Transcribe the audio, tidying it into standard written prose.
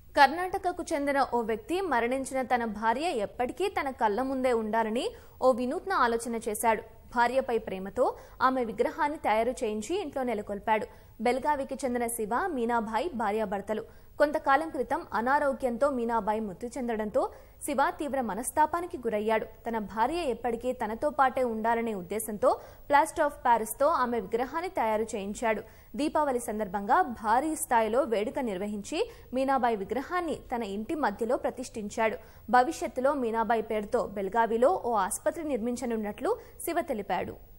కర్ణాటకకు చెందిన ఓ వ్యక్తి మరణించిన తన భార్య ఎప్పటికీ తన కళ్ల ముందే ఉండాలని ఓ వినూత్న ఆలోచన చేశాడు. భార్యపై ప్రేమతో ఆమె విగ్రహాన్ని తయారు చేయించి ఇంట్లో నెలకొల్పాడు. బెల్గావికి చెందిన శివ, మీనాబాయి భార్యాభర్తలు. కొంతకాలం క్రితం అనారోగ్యంతో మీనాబాయి మృతి చెందడంతో శివ తీవ్ర మనస్తాపానికి గురయ్యాడు. తన భార్య ఎప్పటికీ తనతో పాటే ఉండాలనే ఉద్దేశంతో ప్లాస్టర్ ఆఫ్ ప్యారిస్తో ఆమె విగ్రహాన్ని తయారు చేయించాడు. దీపావళి సందర్భంగా భారీ స్థాయిలో వేడుక నిర్వహించి మీనాబాయి విగ్రహాన్ని తన ఇంటి మధ్యలో ప్రతిష్ఠించాడు. భవిష్యత్తులో మీనాబాయి పేరుతో బెల్గావిలో ఓ ఆసుపత్రి నిర్మించనున్నట్లు శివ తెలిపాడు.